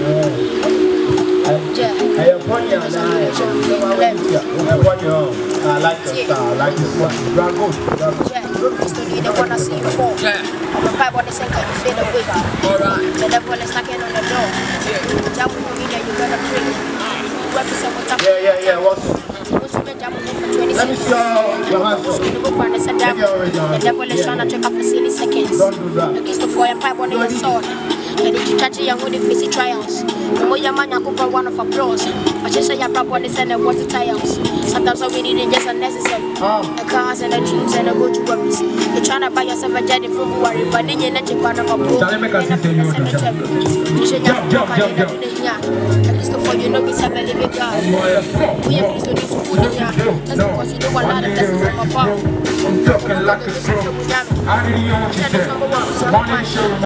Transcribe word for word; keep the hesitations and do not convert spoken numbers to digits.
Yeah. I upon your line. Upon your I like your style, I like your style. Drago, Drago. Yeah. Study, they wanna see you fall. Yeah. I'm a pipe on the sink and you fade away. Alright. The devil is knocking on the door. Yeah. Jump with me that you gotta pray. Yeah, yeah, yeah. What's let me see your hands up. The devil is trying to check up for silly seconds. Don't do that. Against the fire pipe on your sword. And if you catch it, you're going to face trials. The more your man, you could one of applause. I just say your proper is and water tires. Sometimes all we need is just unnecessary. The cars and the dreams and the go to worries. You're trying to buy yourself a jet in February, but then you let your partner go broke. Jump, jump, jump, jump. Against the fire, you know, it's a living God. We are pleased to do school in here. That's because you don't want a lot of blessings from above. I'm talking like a pro. I didn't know what you said.